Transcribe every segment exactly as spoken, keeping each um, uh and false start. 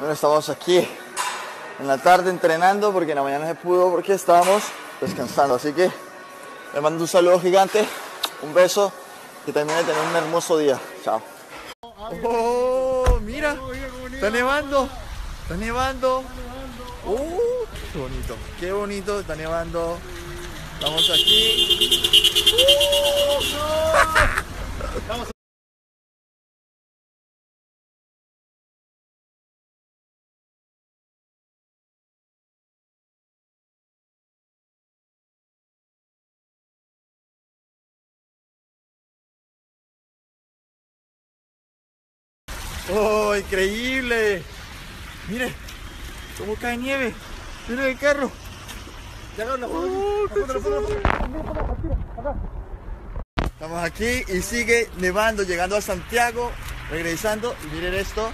Bueno, estamos aquí en la tarde entrenando porque en la mañana se pudo porque estábamos descansando. Así que les mando un saludo gigante, un beso, que termine de tener un hermoso día. Chao. Oh, mira, está nevando, está nevando. Uh, qué bonito, qué bonito, está nevando. Estamos aquí. Uh, ¡Oh, increíble! ¡Mire! ¡Cómo cae nieve! ¡Miren el carro! Oh, estamos aquí y sigue nevando, llegando a Santiago, regresando. Y miren esto.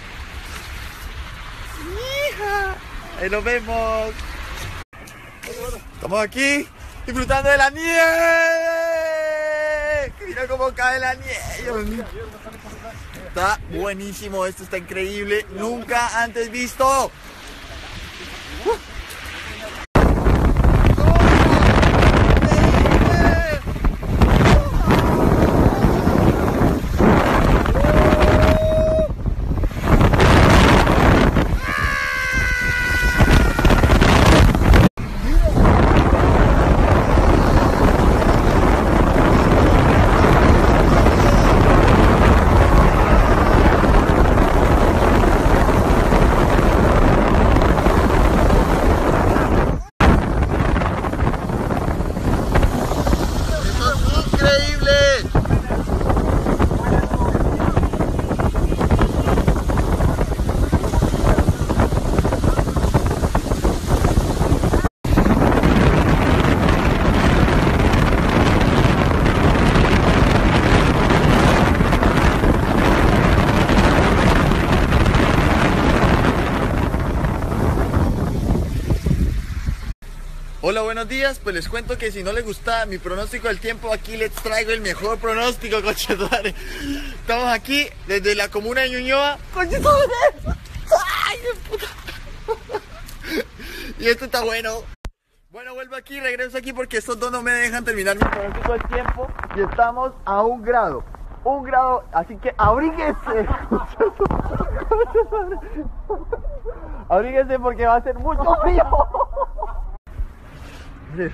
¡Hija! Ahí lo vemos. Estamos aquí disfrutando de la nieve. Mira cómo cae la nieve. Está buenísimo, esto está increíble, nunca antes visto. Hola, buenos días. Pues les cuento que si no les gusta mi pronóstico del tiempo, aquí les traigo el mejor pronóstico, conchetumare. Estamos aquí desde la comuna de Ñuñoa. Conchetumare. ¡Ay, qué puta! Y esto está bueno. Bueno, vuelvo aquí, regreso aquí porque estos dos no me dejan terminar mi pronóstico del tiempo. Y estamos a un grado. Un grado, así que abríguense. Abríguense porque va a ser mucho frío. Miren.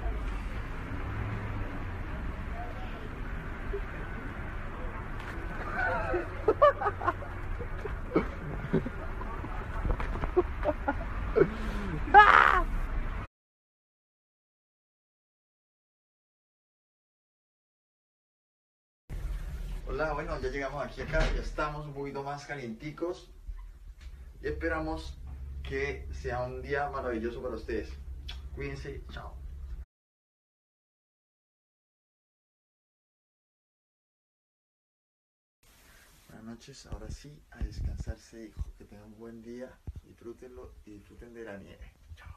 Hola, bueno, ya llegamos aquí acá, ya estamos un poquito más calienticos y esperamos que sea un día maravilloso para ustedes. Cuídense, chao. Buenas noches, ahora sí, a descansarse, hijo. Que tengan un buen día, disfrútenlo y disfruten de la nieve. Chao.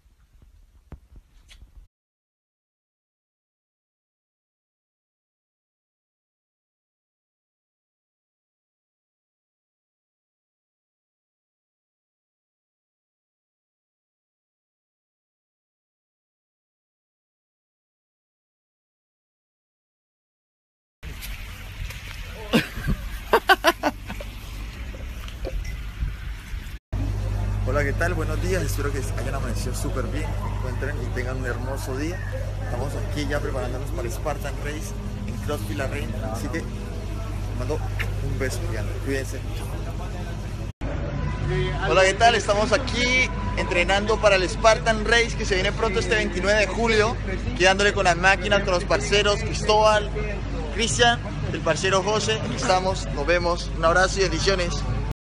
Hola, ¿qué tal? Buenos días, espero que hayan amanecido súper bien, que encuentren y tengan un hermoso día. Estamos aquí ya preparándonos para el Spartan Race en CrossFit La Reina, así que les mando un beso gigante, cuídense. Hola, ¿qué tal? Estamos aquí entrenando para el Spartan Race que se viene pronto este veintinueve de julio, quedándole con las máquinas, con los parceros Cristóbal, Cristian, el parcero José. Aquí estamos, nos vemos, un abrazo y bendiciones.